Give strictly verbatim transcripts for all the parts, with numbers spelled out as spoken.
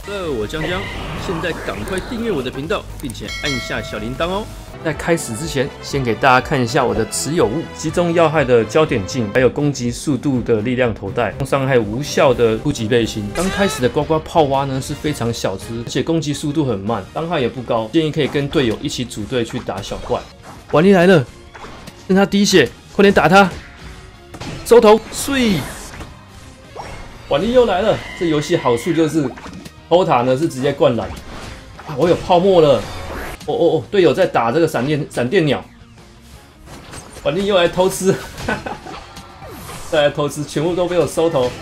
Hello， 我江江，现在赶快订阅我的频道，并且按下小铃铛哦。在开始之前，先给大家看一下我的持有物：击中要害的焦点镜，还有攻击速度的力量头带，伤害无效的突击背心。刚开始的呱呱泡蛙呢是非常小只，而且攻击速度很慢，伤害也不高，建议可以跟队友一起组队去打小怪。婉丽来了，趁他滴血，快点打他！收头，碎！婉丽又来了，这游戏好处就是偷塔呢是直接灌篮。啊，我有泡沫了！哦哦哦，队友在打这个闪电闪电鸟，婉丽又来偷吃，哈哈，再来偷吃，全部都被我收头。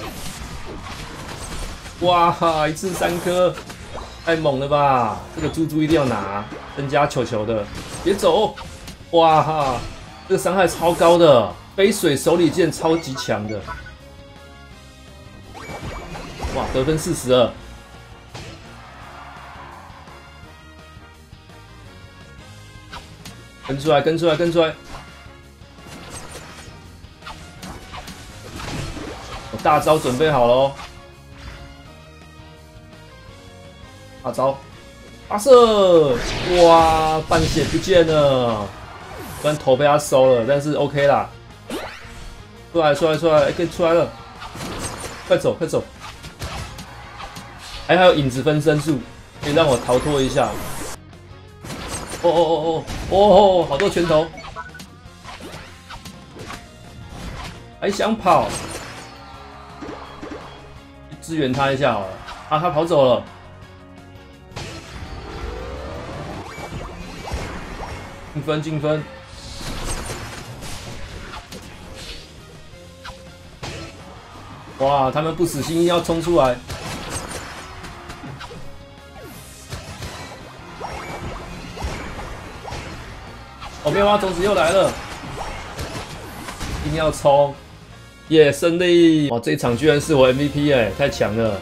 哇哈，一次三颗，太猛了吧！这个猪猪一定要拿，增加球球的，别走！哇哈，这个伤害超高的，杯水手里剑超级强的。哇，得分四十二。跟出来，跟出来，跟出来！我大招准备好了哦。大招，发射！哇，半血不见了，虽然头被他收了，但是 OK 啦。出来，出来，出来，可以出来了！快走，快走！还还有影子分身术，可以让我逃脱一下。哦哦哦哦哦！好多拳头，还想跑，支援他一下好了。啊，他跑走了。进分，进分！哇，他们不死心，一定要冲出来！哦，妙蛙种子又来了，一定要冲！耶，胜利！哇，这一场居然是我 M V P 哎，太强了！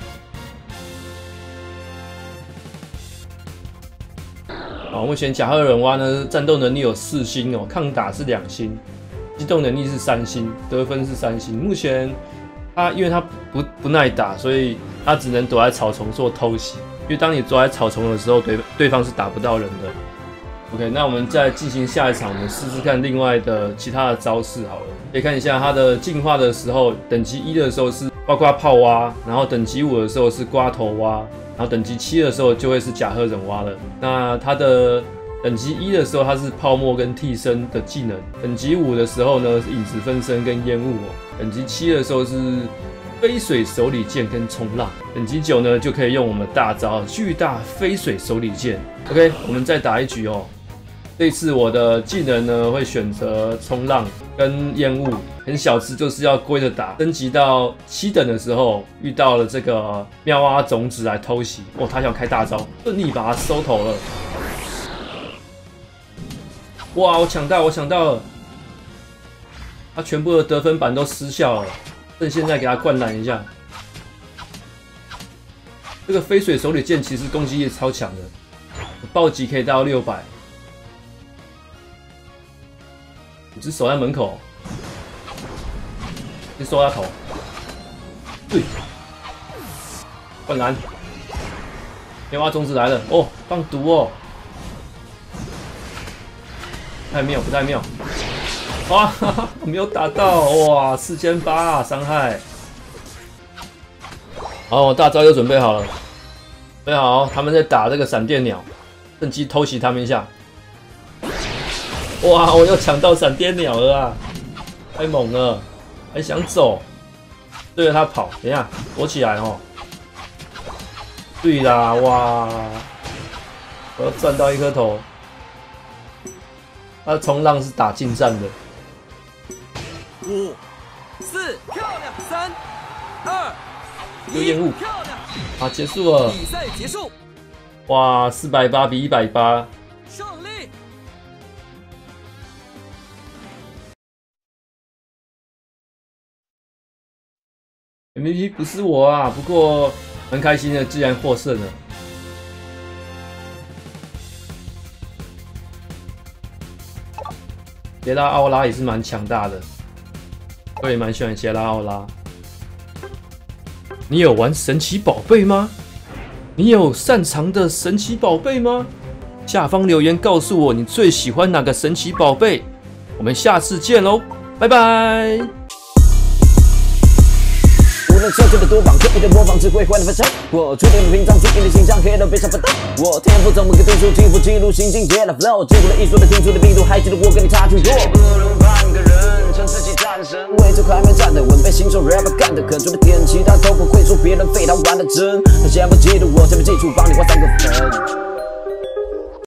好，目前甲贺忍蛙呢，战斗能力有四星哦，抗打是两星，机动能力是三星，得分是三星。目前他因为他不不耐打，所以他只能躲在草丛做偷袭。因为当你躲在草丛的时候，对对方是打不到人的。OK， 那我们再进行下一场，我们试试看另外的其他的招式好了。可以看一下它的进化的时候，等级一的时候是呱呱泡蛙，然后等级五的时候是瓜头蛙，然后等级七的时候就会是甲贺忍蛙了。那它的等级一的时候它是泡沫跟替身的技能，等级五的时候呢是影子分身跟烟雾哦，等级七的时候是飞水手里剑跟冲浪，等级九呢就可以用我们大招巨大飞水手里剑。OK， 我们再打一局哦。这次我的技能呢会选择冲浪跟烟雾，很小只，就是要归着打。升级到七等的时候，遇到了这个妙蛙种子来偷袭，哦，他想开大招，顺利把他收头了。哇，我抢到，我抢到了，他全部的得分板都失效了，趁现在给他灌篮一下。这个飞水手里剑其实攻击力超强的，暴击可以到六百。我只守在门口，先收他头。对，灌篮，棉花种子来了哦，放毒哦，不太妙，不太妙。哇，哈哈，没有打到，哇，四千八伤害。好，我大招又准备好了，准备好，他们在打这个闪电鸟，趁机偷袭他们一下。哇！我又抢到闪电鸟了啊！太猛了，还想走，对着他跑。等一下，躲起来哦。对啦，哇！我要赚到一颗头。他的冲浪是打近战的。 五、四，漂亮！三、二、 一，烟雾。 漂亮！ 啊，结束了。 比赛结束。 哇，四百八比一百八。 胜利。 M V P 不是我啊，不过蛮开心的，既然获胜了。杰拉奥拉也是蛮强大的，我也蛮喜欢杰拉奥拉。你有玩神奇宝贝吗？ 你有擅长的神奇宝贝吗？下方留言告诉我你最喜欢哪个神奇宝贝。我们下次见喽，拜拜。 无论设计的多棒，刻意的模仿只会坏的反常。我注定屏障，注定的形象，黑到别想不到。我天赋怎么个读书，天赋记录新境界的 flow， 记录了艺术的听出的密度，还记得我跟你差距多。不如半个人，称自己战神，为这块面站得稳，被新手 rapper 干得狠，除了点其他都不会说别人废，他玩的真。他先不嫉妒我，这边记住，帮你画三个粉。